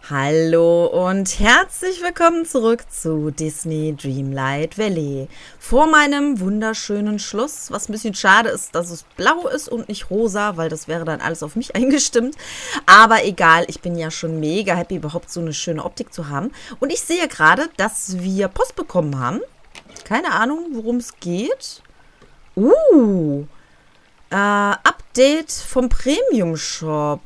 Hallo und herzlich willkommen zurück zu Disney Dreamlight Valley. Vor meinem wunderschönen Schloss, was ein bisschen schade ist, dass es blau ist und nicht rosa, weil das wäre dann alles auf mich eingestimmt. Aber egal, ich bin ja schon mega happy, überhaupt so eine schöne Optik zu haben. Und ich sehe gerade, dass wir Post bekommen haben. Keine Ahnung, worum es geht. Update vom Premium Shop.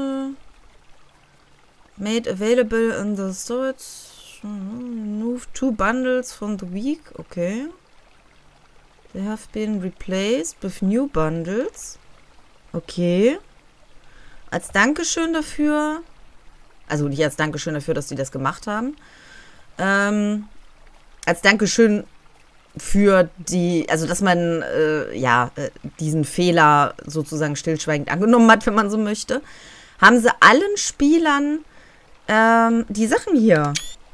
Made available in the storage. Move 2 bundles from the week. Okay. They have been replaced with new bundles. Okay. Als Dankeschön dafür. Also nicht als Dankeschön dafür, dass die das gemacht haben. Als Dankeschön für die, also dass man diesen Fehler sozusagen stillschweigend angenommen hat, wenn man so möchte, haben sie allen Spielern die Sachen hier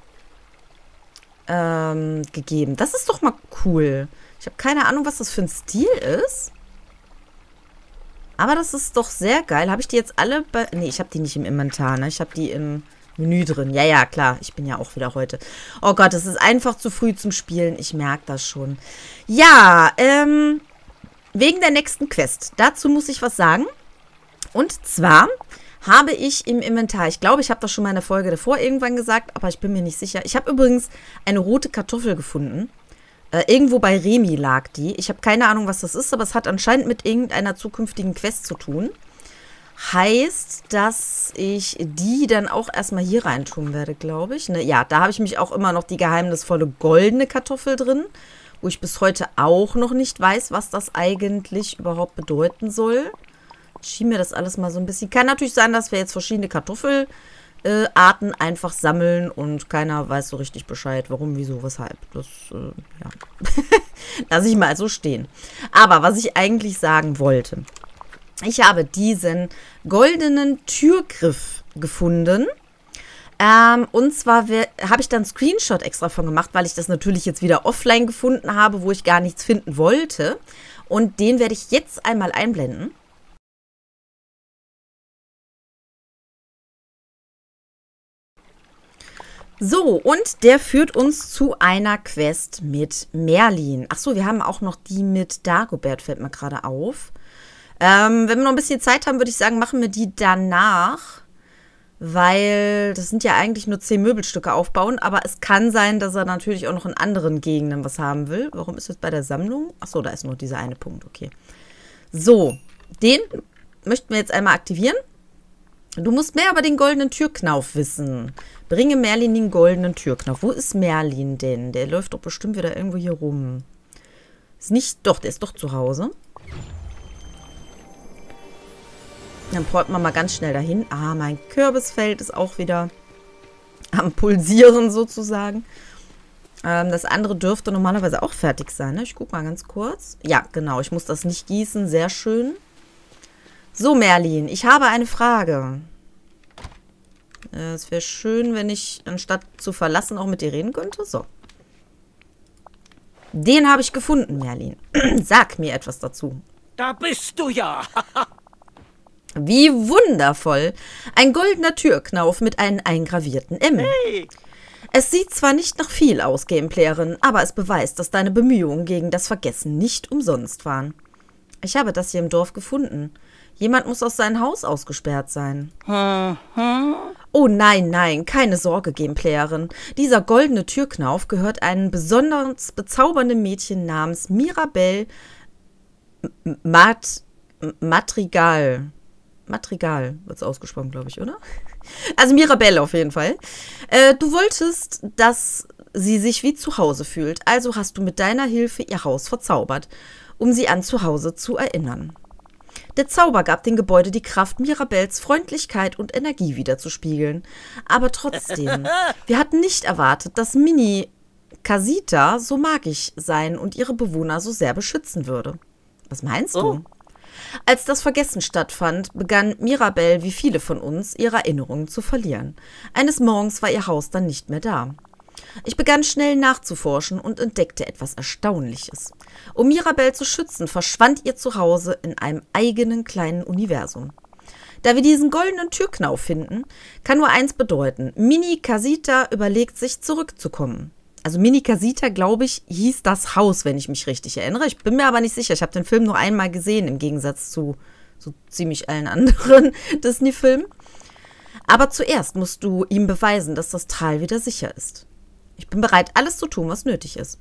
gegeben. Das ist doch mal cool. Ich habe keine Ahnung, was das für ein Stil ist. Aber das ist doch sehr geil. Habe ich die jetzt alle bei... Nee, ich habe die nicht im Inventar, ne? Ich habe die im Menü drin. Ja, ja, klar. Ich bin ja auch wieder heute. Oh Gott, es ist einfach zu früh zum Spielen. Ich merke das schon. Ja, wegen der nächsten Quest. Dazu muss ich was sagen. Und zwar habe ich im Inventar, ich glaube, ich habe das schon mal in der Folge davor irgendwann gesagt, aber ich bin mir nicht sicher. Ich habe übrigens eine rote Kartoffel gefunden. Irgendwo bei Remi lag die. Ich habe keine Ahnung, was das ist, aber es hat anscheinend mit irgendeiner zukünftigen Quest zu tun. Heißt, dass ich die dann auch erstmal hier reintun werde, glaube ich. Ne? Ja, da habe ich mich auch immer noch die geheimnisvolle goldene Kartoffel drin, wo ich bis heute auch noch nicht weiß, was das eigentlich überhaupt bedeuten soll. Ich schiebe mir das alles mal so ein bisschen. Kann natürlich sein, dass wir jetzt verschiedene Kartoffelarten einfach sammeln und keiner weiß so richtig Bescheid, warum, wieso, weshalb. Das, ja. Lass ich mal so stehen. Aber was ich eigentlich sagen wollte. Ich habe diesen goldenen Türgriff gefunden. Und zwar habe ich dann einen Screenshot extra von gemacht, weil ich das natürlich jetzt wieder offline gefunden habe, wo ich gar nichts finden wollte. Und den werde ich jetzt einmal einblenden. So, und der führt uns zu einer Quest mit Merlin. Achso, wir haben auch noch die mit Dagobert, fällt mir gerade auf. Wenn wir noch ein bisschen Zeit haben, würde ich sagen, machen wir die danach. Weil das sind ja eigentlich nur 10 Möbelstücke aufbauen. Aber es kann sein, dass er natürlich auch noch in anderen Gegenden was haben will. Warum ist das bei der Sammlung? Achso, da ist nur dieser eine Punkt, okay. So, den möchten wir jetzt einmal aktivieren. Du musst mehr über den goldenen Türknauf wissen. Bringe Merlin den goldenen Türknauf. Wo ist Merlin denn? Der läuft doch bestimmt wieder irgendwo hier rum. Ist nicht... Doch, der ist doch zu Hause. Dann porten wir mal ganz schnell dahin. Ah, mein Kürbisfeld ist auch wieder am Pulsieren sozusagen. Das andere dürfte normalerweise auch fertig sein. Ne? Ich gucke mal ganz kurz. Ja, genau. Ich muss das nicht gießen. Sehr schön. So, Merlin, ich habe eine Frage. Es wäre schön, wenn ich, anstatt zu verlassen, auch mit dir reden könnte. So. Den habe ich gefunden, Merlin. Sag mir etwas dazu. Da bist du ja. Wie wundervoll. Ein goldener Türknauf mit einem eingravierten M. Hey. Es sieht zwar nicht nach viel aus, Gameplayerin, aber es beweist, dass deine Bemühungen gegen das Vergessen nicht umsonst waren. Ich habe das hier im Dorf gefunden. Jemand muss aus seinem Haus ausgesperrt sein. Oh nein, nein, keine Sorge, Gameplayerin. Dieser goldene Türknauf gehört einem besonders bezaubernden Mädchen namens Mirabelle Madrigal. Madrigal wird es ausgesprochen, glaube ich, oder? Also Mirabelle auf jeden Fall. Du wolltest, dass sie sich wie zu Hause fühlt. Also hast du mit deiner Hilfe ihr Haus verzaubert, um sie an zu Hause zu erinnern. Der Zauber gab dem Gebäude die Kraft, Mirabelles Freundlichkeit und Energie wiederzuspiegeln. Aber trotzdem, wir hatten nicht erwartet, dass Mini Casita so magisch sein und ihre Bewohner so sehr beschützen würde. Was meinst du? Als das Vergessen stattfand, begann Mirabelle, wie viele von uns, ihre Erinnerungen zu verlieren. Eines Morgens war ihr Haus dann nicht mehr da. Ich begann schnell nachzuforschen und entdeckte etwas Erstaunliches. Um Mirabelle zu schützen, verschwand ihr Zuhause in einem eigenen kleinen Universum. Da wir diesen goldenen Türknauf finden, kann nur eins bedeuten. Mini Casita überlegt sich, zurückzukommen. Also Mini Casita, glaube ich, hieß das Haus, wenn ich mich richtig erinnere. Ich bin mir aber nicht sicher. Ich habe den Film nur einmal gesehen, im Gegensatz zu so ziemlich allen anderen Disney-Filmen. Aber zuerst musst du ihm beweisen, dass das Tal wieder sicher ist. Ich bin bereit, alles zu tun, was nötig ist.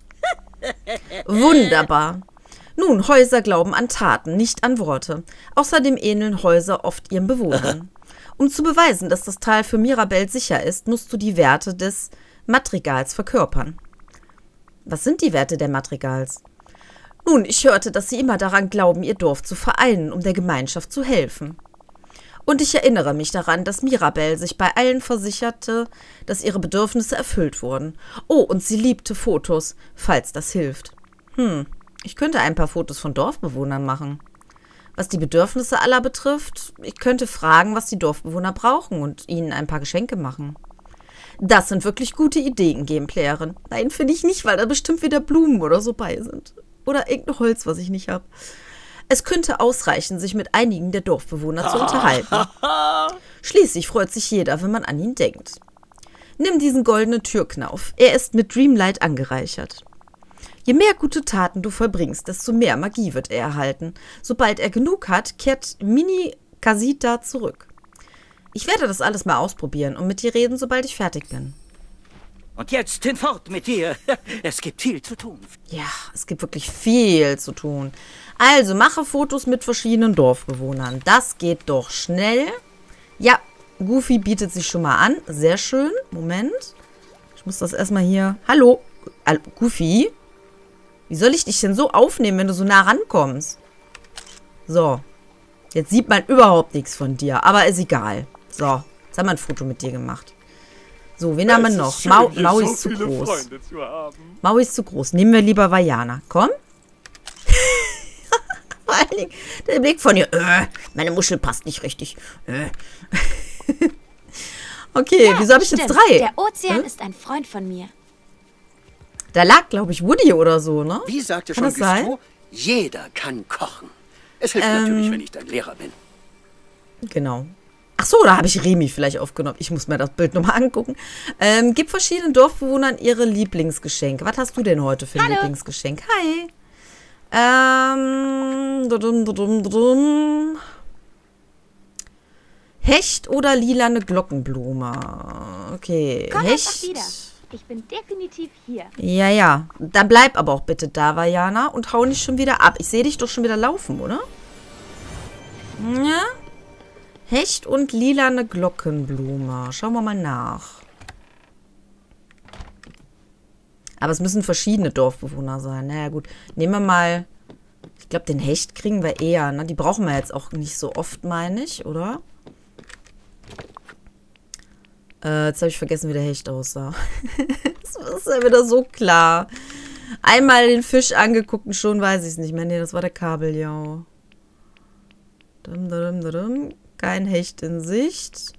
Wunderbar. Nun, Häuser glauben an Taten, nicht an Worte. Außerdem ähneln Häuser oft ihren Bewohnern. Um zu beweisen, dass das Tal für Mirabelle sicher ist, musst du die Werte des Madrigals verkörpern. Was sind die Werte der Madrigals? Nun, ich hörte, dass sie immer daran glauben, ihr Dorf zu vereinen, um der Gemeinschaft zu helfen. Und ich erinnere mich daran, dass Mirabelle sich bei allen versicherte, dass ihre Bedürfnisse erfüllt wurden. Oh, und sie liebte Fotos, falls das hilft. Ich könnte ein paar Fotos von Dorfbewohnern machen. Was die Bedürfnisse aller betrifft, ich könnte fragen, was die Dorfbewohner brauchen und ihnen ein paar Geschenke machen. Das sind wirklich gute Ideen, Gameplayerin. Nein, finde ich nicht, weil da bestimmt wieder Blumen oder so bei sind. Oder irgendein Holz, was ich nicht habe. Es könnte ausreichen, sich mit einigen der Dorfbewohner zu unterhalten. Schließlich freut sich jeder, wenn man an ihn denkt. Nimm diesen goldenen Türknauf. Er ist mit Dreamlight angereichert. Je mehr gute Taten du vollbringst, desto mehr Magie wird er erhalten. Sobald er genug hat, kehrt Mini Casita zurück. Ich werde das alles mal ausprobieren und mit dir reden, sobald ich fertig bin. Und jetzt hinfort mit dir. Es gibt viel zu tun. Ja, es gibt wirklich viel zu tun. Also, mache Fotos mit verschiedenen Dorfbewohnern. Das geht doch schnell. Ja, Goofy bietet sich schon mal an. Sehr schön. Moment. Ich muss das erstmal hier... Hallo, Goofy? Wie soll ich dich denn so aufnehmen, wenn du so nah rankommst? So. Jetzt sieht man überhaupt nichts von dir. Aber ist egal. So. Jetzt haben wir ein Foto mit dir gemacht. So, wen haben wir noch? Maui ist zu groß. Maui ist zu groß. Nehmen wir lieber Vajana. Komm. Vor allen Dingen der Blick von ihr. Meine Muschel passt nicht richtig. Okay, ja, wieso habe ich jetzt 3? Der Ozean ist ein Freund von mir. Da lag, glaube ich, Woody oder so, ne? Wie sagte kann schon Gusteau, jeder kann kochen. Es hilft natürlich, wenn ich dein Lehrer bin. Genau. Ach so, da habe ich Remi vielleicht aufgenommen. Ich muss mir das Bild nochmal angucken. Gib verschiedenen Dorfbewohnern ihre Lieblingsgeschenke. Was hast du denn heute für ein Lieblingsgeschenk? Hi. Hecht oder lilane Glockenblume? Okay, Komm Hecht. einfach wieder. Ich bin definitiv hier. Ja. Dann bleib aber auch bitte da, Vajana, und hau nicht schon wieder ab. Ich sehe dich doch schon wieder laufen, oder? Ja. Hecht und lilane Glockenblume. Schauen wir mal nach. Aber es müssen verschiedene Dorfbewohner sein. Naja, gut. Nehmen wir mal... Ich glaube, den Hecht kriegen wir eher, ne? Die brauchen wir jetzt auch nicht so oft, meine ich, oder? Jetzt habe ich vergessen, wie der Hecht aussah. Das ist ja wieder so klar. Einmal den Fisch angeguckt und schon weiß ich es nicht mehr. Nee, das war der Kabeljau. Kein Hecht in Sicht.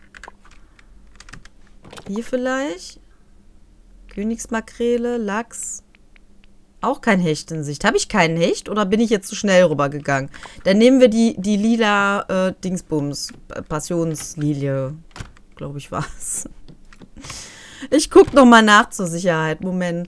Hier vielleicht. Königsmakrele, Lachs. Auch kein Hecht in Sicht. Habe ich keinen Hecht oder bin ich jetzt zu schnell rübergegangen? Dann nehmen wir die lila Dingsbums. Passionslilie. Glaube ich, war's. Ich gucke nochmal nach zur Sicherheit. Moment.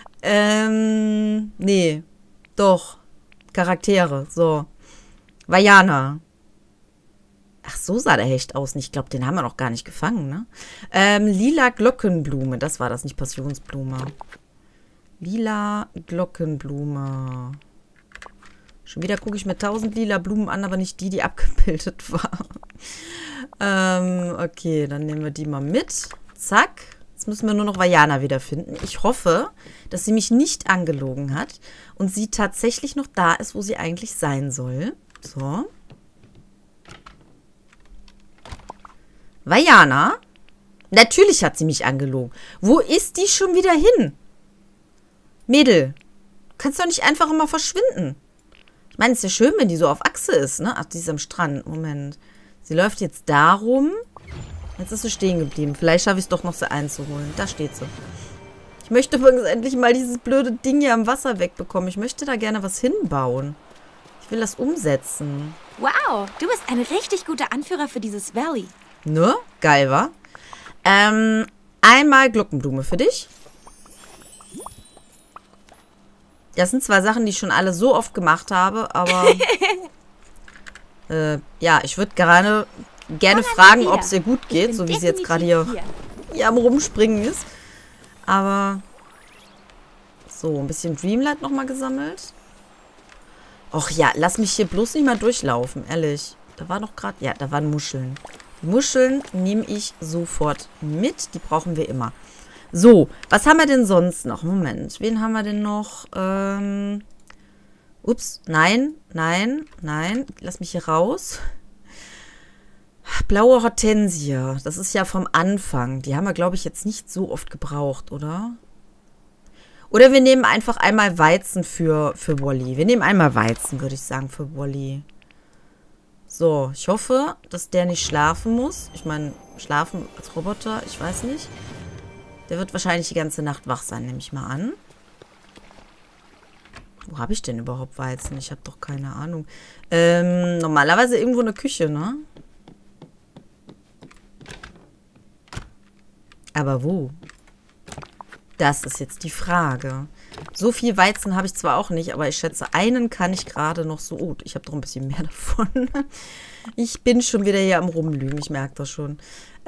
Nee. Doch. Charaktere. So. Vajana. Ach, so sah der Hecht aus. Ich glaube, den haben wir noch gar nicht gefangen, ne? Lila Glockenblume. Das war das, nicht Passionsblume. Lila Glockenblume. Schon wieder gucke ich mir 1000 lila Blumen an, aber nicht die, die abgebildet war. Okay, dann nehmen wir die mal mit. Zack. Jetzt müssen wir nur noch Vajana wiederfinden. Ich hoffe, dass sie mich nicht angelogen hat und sie tatsächlich noch da ist, wo sie eigentlich sein soll. So. Vajana? Natürlich hat sie mich angelogen. Wo ist die schon wieder hin? Mädel, du kannst doch nicht einfach immer verschwinden. Ich meine, es ist ja schön, wenn die so auf Achse ist, ne? Ach, die ist am Strand. Moment. Sie läuft jetzt darum. Jetzt ist sie stehen geblieben. Vielleicht schaffe ich es doch noch, sie einzuholen. Da steht sie. Ich möchte übrigens endlich mal dieses blöde Ding hier am Wasser wegbekommen. Ich möchte da gerne was hinbauen. Ich will das umsetzen. Wow, du bist ein richtig guter Anführer für dieses Valley. Ne? Geil, wa? Einmal Gluckenblume für dich. Das sind zwar Sachen, die ich schon alle so oft gemacht habe, aber ja, ich würde gerne fragen, ob es ihr gut geht, so wie sie jetzt gerade hier am Rumspringen ist. Aber so, ein bisschen Dreamlight nochmal gesammelt. Och ja, lass mich hier bloß nicht mal durchlaufen, ehrlich. Da war doch gerade, ja, da waren Muscheln. Die Muscheln nehme ich sofort mit, die brauchen wir immer. So, was haben wir denn sonst noch? Moment, wen haben wir denn noch? Ups, nein, lass mich hier raus. Blaue Hortensie, das ist ja vom Anfang. Die haben wir, glaube ich, jetzt nicht so oft gebraucht, oder? Oder wir nehmen einfach einmal Weizen für Wally. Wir nehmen einmal Weizen, würde ich sagen, für Wally. So, ich hoffe, dass der nicht schlafen muss. Ich meine, schlafen als Roboter, ich weiß nicht. Der wird wahrscheinlich die ganze Nacht wach sein, nehme ich mal an. Wo habe ich denn überhaupt Weizen? Ich habe doch keine Ahnung. Normalerweise irgendwo in der Küche, ne? Aber wo? Das ist jetzt die Frage. So viel Weizen habe ich zwar auch nicht, aber ich schätze, einen kann ich gerade noch so... Oh, ich habe doch ein bisschen mehr davon. Ich bin schon wieder hier am Rumlügen, ich merke das schon.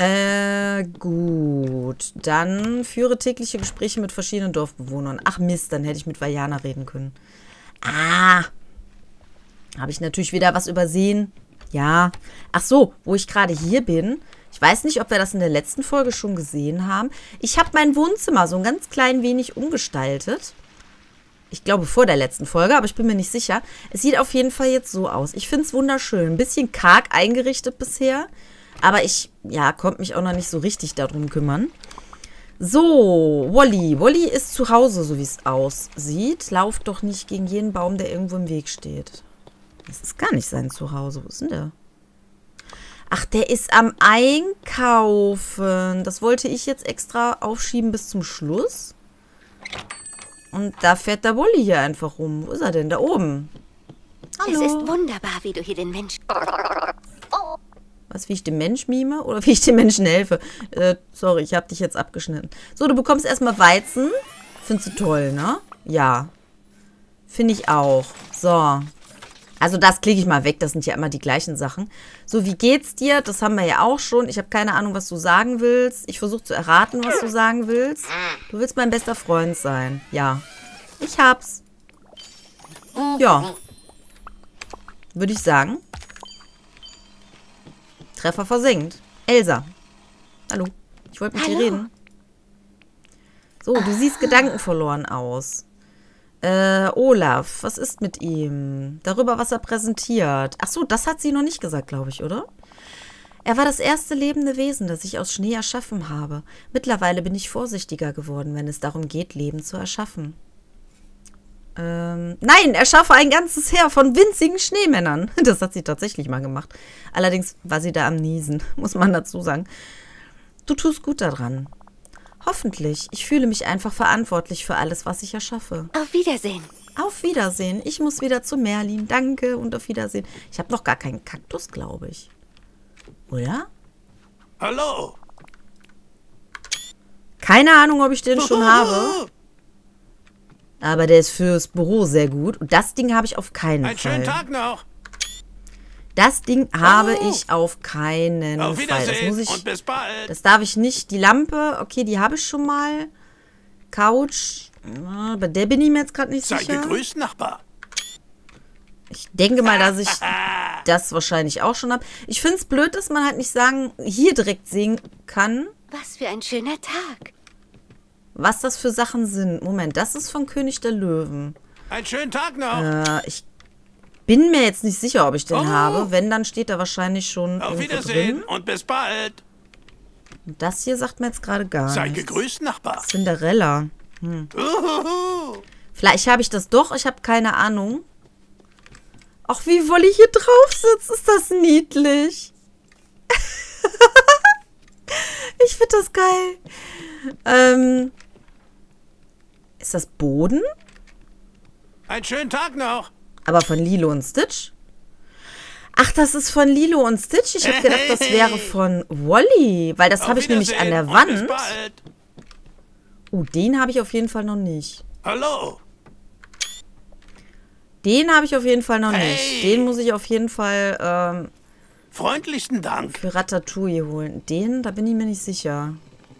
Gut. Dann führe tägliche Gespräche mit verschiedenen Dorfbewohnern. Ach Mist, dann hätte ich mit Vajana reden können. Ah! Habe ich natürlich wieder was übersehen. Ja. Ach so, wo ich gerade hier bin... Ich weiß nicht, ob wir das in der letzten Folge schon gesehen haben. Ich habe mein Wohnzimmer so ein ganz klein wenig umgestaltet. Ich glaube vor der letzten Folge, aber ich bin mir nicht sicher. Es sieht auf jeden Fall jetzt so aus. Ich finde es wunderschön. Ein bisschen karg eingerichtet bisher. Aber ich, ja, konnte mich auch noch nicht so richtig darum kümmern. So, Wally. Wally ist zu Hause, so wie es aussieht. Lauft doch nicht gegen jeden Baum, der irgendwo im Weg steht. Das ist gar nicht sein Zuhause. Wo ist denn der? Ach, der ist am Einkaufen. Das wollte ich jetzt extra aufschieben bis zum Schluss. Und da fährt der Wally hier einfach rum. Wo ist er denn? Da oben. Hallo. Es ist wunderbar, wie du hier den Menschen... Was, wie ich dem Mensch mime? Oder wie ich dem Menschen helfe? Sorry, ich habe dich jetzt abgeschnitten. So, du bekommst erstmal Weizen. Findest du toll, ne? Ja. Finde ich auch. So. Also das klicke ich mal weg, das sind ja immer die gleichen Sachen. So, wie geht's dir? Das haben wir ja auch schon. Ich habe keine Ahnung, was du sagen willst. Ich versuche zu erraten, was du sagen willst. Du willst mein bester Freund sein. Ja. Ich hab's. Ja. Würde ich sagen. Treffer versenkt. Elsa. Hallo. Ich wollte mit dir reden. So, du siehst gedankenverloren aus. Olaf, was ist mit ihm? Darüber, was er präsentiert. Ach so, das hat sie noch nicht gesagt, glaube ich, oder? Er war das erste lebende Wesen, das ich aus Schnee erschaffen habe. Mittlerweile bin ich vorsichtiger geworden, wenn es darum geht, Leben zu erschaffen. Nein, erschaffe ein ganzes Heer von winzigen Schneemännern. Das hat sie tatsächlich mal gemacht. Allerdings war sie da am Niesen, muss man dazu sagen. Du tust gut daran. Hoffentlich. Ich fühle mich einfach verantwortlich für alles, was ich erschaffe. Auf Wiedersehen. Auf Wiedersehen. Ich muss wieder zu Merlin. Danke und auf Wiedersehen. Ich habe noch gar keinen Kaktus, glaube ich. Oder? Hallo. Keine Ahnung, ob ich den schon habe. Aber der ist fürs Büro sehr gut. Und das Ding habe ich auf keinen Fall. Einen schönen Tag noch. Das Ding habe ich auf keinen Auf Fall. Das Wiedersehen muss ich, und bis bald. das darf ich nicht. Die Lampe, okay, die habe ich schon mal. Couch, bei der bin ich mir jetzt gerade nicht Sei sicher. gegrüßt, Nachbar. Ich denke mal, dass ich das wahrscheinlich auch schon habe. Ich finde es blöd, dass man halt nicht sagen, hier direkt sehen kann, Was für ein schöner Tag. was das für Sachen sind. Moment, das ist von König der Löwen. Einen schönen Tag noch. Ich bin mir jetzt nicht sicher, ob ich den Oh. habe. Wenn, dann steht da wahrscheinlich schon Auf irgendwo Wiedersehen drin. und bis bald. Und das hier sagt mir jetzt gerade gar Sei nichts. gegrüßt, Nachbar. Cinderella. Uhuhu. Vielleicht habe ich das doch, ich habe keine Ahnung. Ach, wie Wolli hier drauf sitzt, ist das niedlich. Ich finde das geil. Ist das Boden? Einen schönen Tag noch. Aber von Lilo und Stitch? Ach, das ist von Lilo und Stitch. Ich habe gedacht, das wäre von Wall-E. Weil das habe ich nämlich an der Wand. Bis bald. Oh, den habe ich auf jeden Fall noch nicht. Hallo. Den habe ich auf jeden Fall noch Hey. nicht. Den muss ich auf jeden Fall Freundlichsten Dank. für Ratatouille holen. Den, da bin ich mir nicht sicher.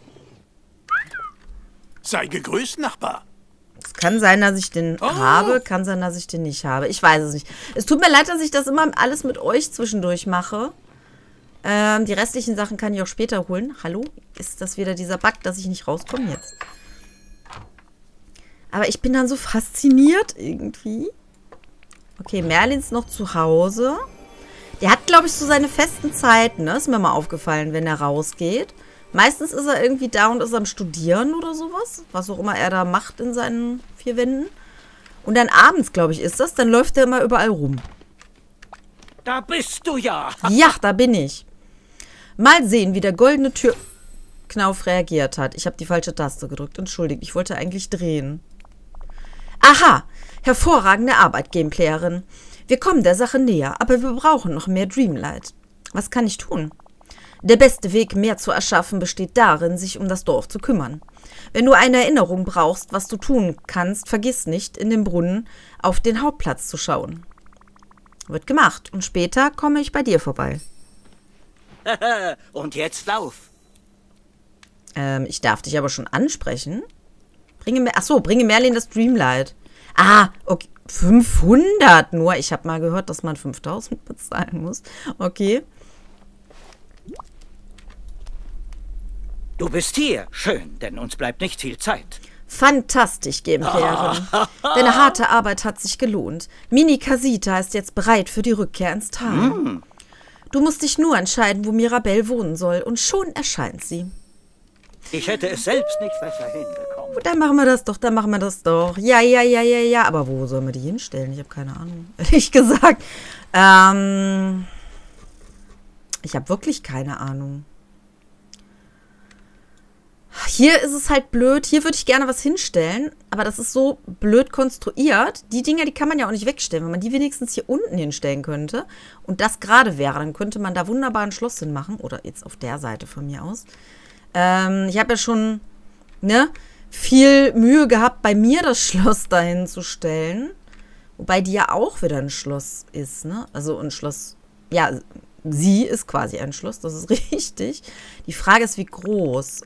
Sei gegrüßt, Nachbar. Es kann sein, dass ich den habe, kann sein, dass ich den nicht habe. Ich weiß es nicht. Es tut mir leid, dass ich das immer alles mit euch zwischendurch mache. Die restlichen Sachen kann ich auch später holen. Hallo? Ist das wieder dieser Bug, dass ich nicht rauskomme jetzt? Aber ich bin dann so fasziniert irgendwie. Okay, Merlin ist noch zu Hause. Der hat, glaube ich, so seine festen Zeiten, ne? Ist mir mal aufgefallen, wenn er rausgeht. Meistens ist er irgendwie da und ist am Studieren oder sowas. Was auch immer er da macht in seinen 4 Wänden. Und dann abends, glaube ich, ist das. Dann läuft er immer überall rum. Da bist du ja. Ja, da bin ich. Mal sehen, wie der goldene Türknauf reagiert hat. Ich habe die falsche Taste gedrückt. Entschuldigt, ich wollte eigentlich drehen. Aha, hervorragende Arbeit, Gameplayerin. Wir kommen der Sache näher, aber wir brauchen noch mehr Dreamlight. Was kann ich tun? Der beste Weg, mehr zu erschaffen, besteht darin, sich um das Dorf zu kümmern. Wenn du eine Erinnerung brauchst, was du tun kannst, vergiss nicht, in den Brunnen auf den Hauptplatz zu schauen. Wird gemacht und später komme ich bei dir vorbei. Und jetzt lauf. Ich darf dich aber schon ansprechen. Bringe Merlin das Dreamlight. Ah, okay. 500 nur. Ich habe mal gehört, dass man 5000 bezahlen muss. Okay. Du bist hier. Schön, denn uns bleibt nicht viel Zeit. Fantastisch, Gameplayerin. Deine harte Arbeit hat sich gelohnt. Mini Casita ist jetzt bereit für die Rückkehr ins Tal. Du musst dich nur entscheiden, wo Mirabelle wohnen soll, und schon erscheint sie. Ich hätte es selbst nicht besser hinbekommen. Dann machen wir das doch, Ja. Aber wo sollen wir die hinstellen? Ich habe keine Ahnung. Ehrlich gesagt. Ich habe wirklich keine Ahnung. Hier ist es halt blöd. Hier würde ich gerne was hinstellen. Aber das ist so blöd konstruiert. Die Dinger, die kann man ja auch nicht wegstellen. Wenn man die wenigstens hier unten hinstellen könnte und das gerade wäre, dann könnte man da wunderbar ein Schloss hinmachen. Oder jetzt auf der Seite von mir aus. Ich habe ja schon viel Mühe gehabt, bei mir das Schloss dahin zu stellen. Wobei die ja auch wieder ein Schloss ist, ne? Also ein Schloss, ja, sie ist quasi ein Schloss, das ist richtig. Die Frage ist, wie groß.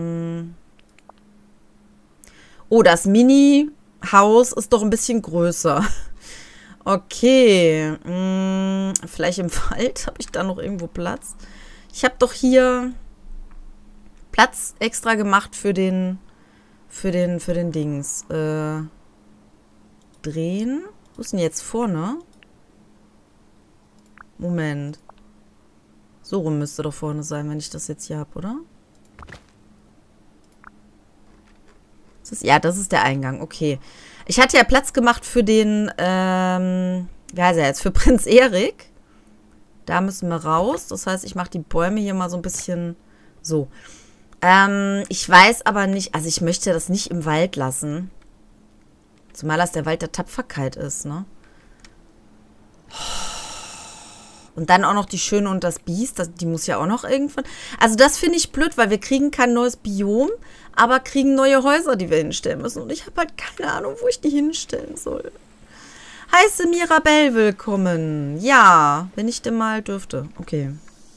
Oh, das Mini-Haus ist doch ein bisschen größer. Okay. Vielleicht im Wald habe ich da noch irgendwo Platz. Ich habe doch hier Platz extra gemacht für den Dings. Drehen. Wo ist denn jetzt vorne? Moment. So rum müsste doch vorne sein, wenn ich das jetzt hier habe, oder? Das ist der Eingang, okay. Ich hatte ja Platz gemacht für den, wie heißt er jetzt? Für Prinz Erik. Da müssen wir raus. Das heißt, ich mache die Bäume hier mal so ein bisschen so. Ich weiß aber nicht, also ich möchte das nicht im Wald lassen. Zumal das der Wald der Tapferkeit ist, ne? Und dann auch noch die Schöne und das Biest, die muss ja auch noch irgendwann. Also das finde ich blöd, weil wir kriegen kein neues Biom, aber kriegen neue Häuser, die wir hinstellen müssen. Und ich habe halt keine Ahnung, wo ich die hinstellen soll. Heiße Mirabelle willkommen. Ja, wenn ich denn mal dürfte. Okay.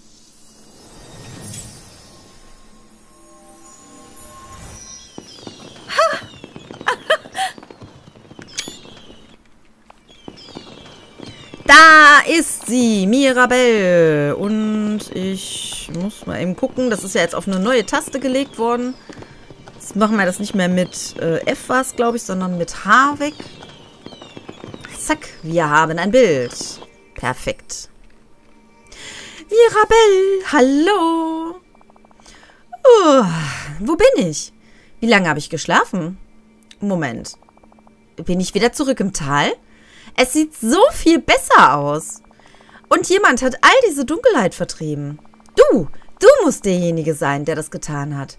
Da ist sie, Mirabelle. Und ich muss mal eben gucken. Das ist ja jetzt auf eine neue Taste gelegt worden. Jetzt machen wir das nicht mehr mit F war es, glaube ich, sondern mit H weg. Zack, wir haben ein Bild. Perfekt. Mirabelle, hallo. Wo bin ich? Wie lange habe ich geschlafen? Moment. Bin ich wieder zurück im Tal? Es sieht so viel besser aus. Und jemand hat all diese Dunkelheit vertrieben. Du musst derjenige sein, der das getan hat.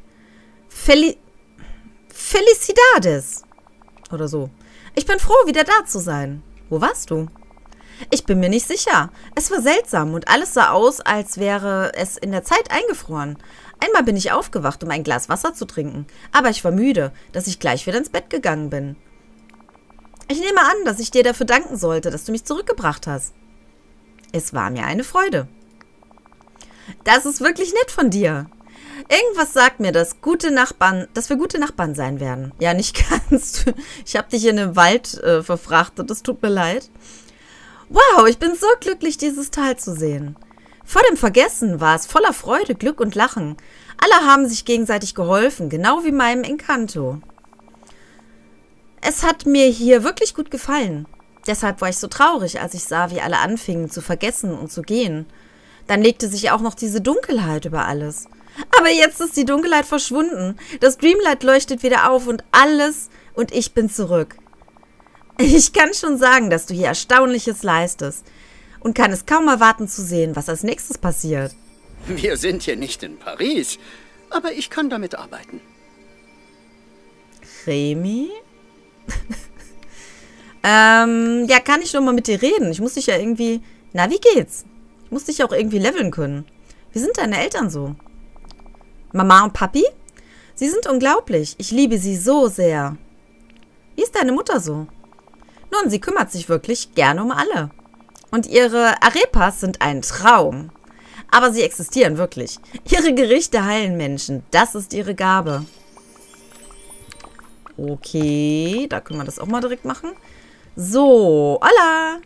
Felicidades. Oder so. Ich bin froh, wieder da zu sein. Wo warst du? Ich bin mir nicht sicher. Es war seltsam und alles sah aus, als wäre es in der Zeit eingefroren. Einmal bin ich aufgewacht, um ein Glas Wasser zu trinken, aber ich war müde, dass ich gleich wieder ins Bett gegangen bin. Ich nehme an, dass ich dir dafür danken sollte, dass du mich zurückgebracht hast. Es war mir eine Freude. Das ist wirklich nett von dir. Irgendwas sagt mir, dass wir gute Nachbarn sein werden. Ja, nicht ganz. Ich habe dich in den Wald verfrachtet, es tut mir leid. Wow, ich bin so glücklich, dieses Tal zu sehen. Vor dem Vergessen war es voller Freude, Glück und Lachen. Alle haben sich gegenseitig geholfen, genau wie meinem Encanto. Es hat mir hier wirklich gut gefallen. Deshalb war ich so traurig, als ich sah, wie alle anfingen zu vergessen und zu gehen. Dann legte sich auch noch diese Dunkelheit über alles. Aber jetzt ist die Dunkelheit verschwunden. Das Dreamlight leuchtet wieder auf und ich bin zurück. Ich kann schon sagen, dass du hier Erstaunliches leistest und kann es kaum erwarten zu sehen, was als nächstes passiert. Wir sind hier nicht in Paris, aber ich kann damit arbeiten. Remy? Ja, kann ich noch mal mit dir reden? Ich muss dich ja irgendwie... Na, wie geht's? Ich muss dich auch irgendwie leveln können. Wie sind deine Eltern so? Mama und Papi? Sie sind unglaublich. Ich liebe sie so sehr. Wie ist deine Mutter so? Nun, sie kümmert sich wirklich gerne um alle. Und ihre Arepas sind ein Traum. Aber sie existieren wirklich. Ihre Gerichte heilen Menschen. Das ist ihre Gabe. Okay, da können wir das auch mal direkt machen. So, hola.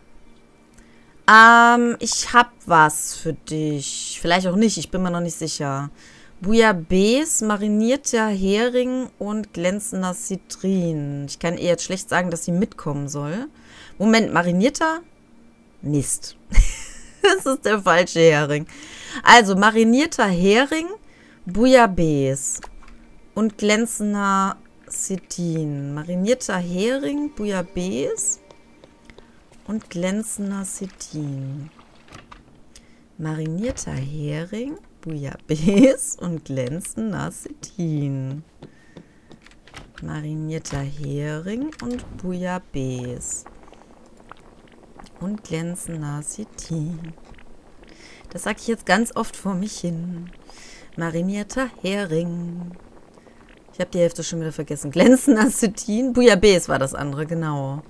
Ich hab was für dich. Vielleicht auch nicht, ich bin mir noch nicht sicher. Bouillabaisse, marinierter Hering und glänzender Citrin. Ich kann ihr jetzt schlecht sagen, dass sie mitkommen soll. Moment, marinierter? Mist. Das ist der falsche Hering. Also, marinierter Hering, Bouillabaisse und glänzender Citrin. Marinierter Hering, Bouillabaisse und glänzender Citrin. Marinierter Hering, Bouillabaisse und glänzender Citrin. Marinierter Hering und Bouillabaisse und glänzender Citrin. Das sage ich jetzt ganz oft vor mich hin. Marinierter Hering. Ich habe die Hälfte schon wieder vergessen. Glänzender Citrin. Bouillabaisse war das andere, genau.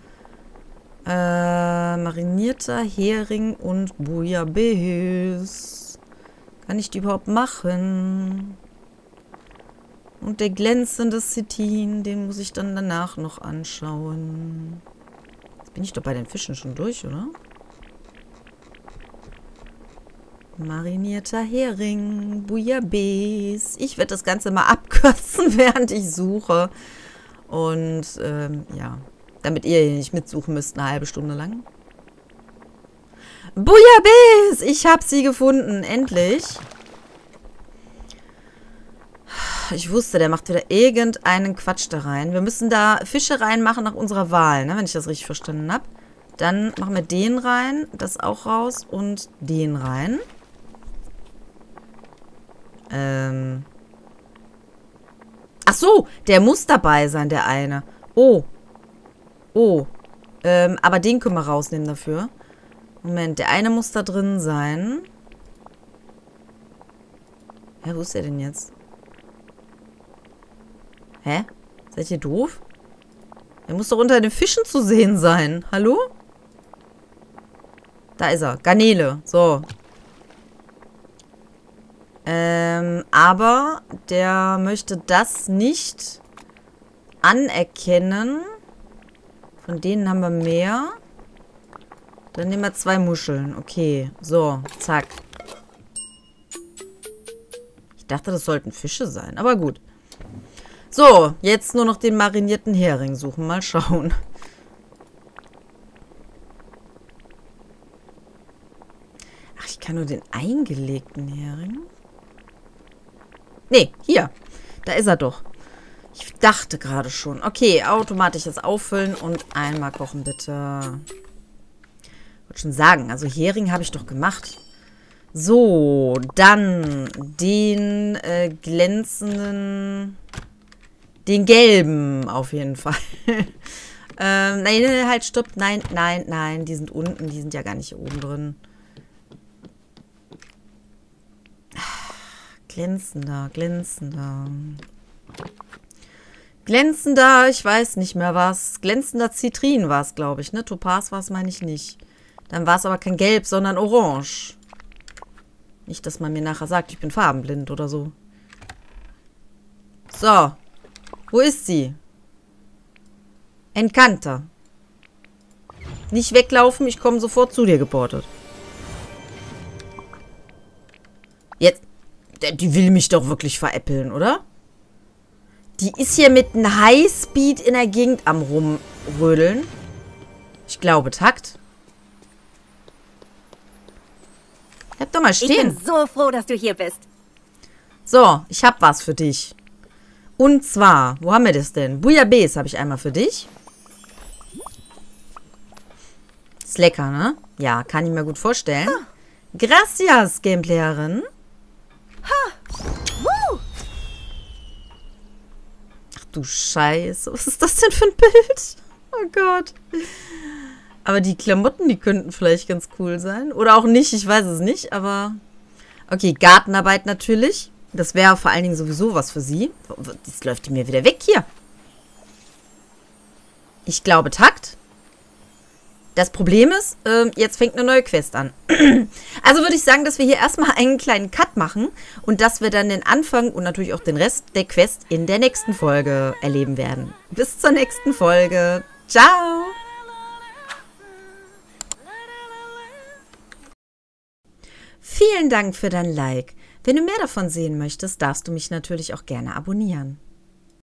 Marinierter Hering und Bouillabaisse. Kann ich die überhaupt machen? Und der glänzende Citrin, den muss ich dann danach noch anschauen. Jetzt bin ich doch bei den Fischen schon durch, oder? Marinierter Hering, Bouillabaisse. Ich werde das Ganze mal abkürzen, während ich suche. Und, ja, damit ihr hier nicht mitsuchen müsst, eine halbe Stunde lang. Bouillabaisse! Ich habe sie gefunden, endlich. Ich wusste, der macht wieder irgendeinen Quatsch da rein. Wir müssen da Fische reinmachen nach unserer Wahl, ne, wenn ich das richtig verstanden habe. Dann machen wir den rein, das auch raus und den rein. Ach so, der muss dabei sein, der eine. Oh. Oh. Aber den können wir rausnehmen dafür. Moment, der eine muss da drin sein. Hä, wo ist der denn jetzt? Hä? Seid ihr doof? Der muss doch unter den Fischen zu sehen sein. Hallo? Da ist er. Garnele. So. Aber der möchte das nicht anerkennen. Von denen haben wir mehr. Dann nehmen wir 2 Muscheln. Okay. So. Zack. Ich dachte, das sollten Fische sein. Aber gut. So. Jetzt nur noch den marinierten Hering suchen. Mal schauen. Ach, ich kann nur den eingelegten Hering. Nee, hier. Da ist er doch. Ich dachte gerade schon. Okay, automatisches Auffüllen und einmal kochen, bitte. Ich wollte schon sagen, also Hering habe ich doch gemacht. So, dann den glänzenden, den gelben auf jeden Fall. Nein, halt, stopp. Nein, nein, nein. Die sind unten. Die sind ja gar nicht hier oben drin. Glänzender, glänzender. Glänzender, ich weiß nicht mehr was. Glänzender Zitrin war es, glaube ich, ne? Topaz war es, meine ich nicht. Dann war es aber kein Gelb, sondern Orange. Nicht, dass man mir nachher sagt, ich bin farbenblind oder so. So. Wo ist sie? Encanter. Nicht weglaufen, ich komme sofort zu dir geportet. Jetzt. Die will mich doch wirklich veräppeln, oder? Die ist hier mit einem Highspeed in der Gegend am Rumrödeln. Ich glaube, Takt. Bleib doch mal stehen. Ich bin so froh, dass du hier bist. So, ich hab was für dich. Und zwar, wo haben wir das denn? Bouillabaisse habe ich einmal für dich. Ist lecker, ne? Ja, kann ich mir gut vorstellen. Gracias, Gameplayerin. Ach du Scheiße, was ist das denn für ein Bild? Oh Gott. Aber die Klamotten, die könnten vielleicht ganz cool sein. Oder auch nicht, ich weiß es nicht, aber... Okay, Gartenarbeit natürlich. Das wäre vor allen Dingen sowieso was für sie. Jetzt läuft die mir wieder weg hier. Ich glaube, Takt. Das Problem ist, jetzt fängt eine neue Quest an. Also würde ich sagen, dass wir hier erstmal einen kleinen Cut machen und dass wir dann den Anfang und natürlich auch den Rest der Quest in der nächsten Folge erleben werden. Bis zur nächsten Folge. Ciao! Vielen Dank für dein Like. Wenn du mehr davon sehen möchtest, darfst du mich natürlich auch gerne abonnieren.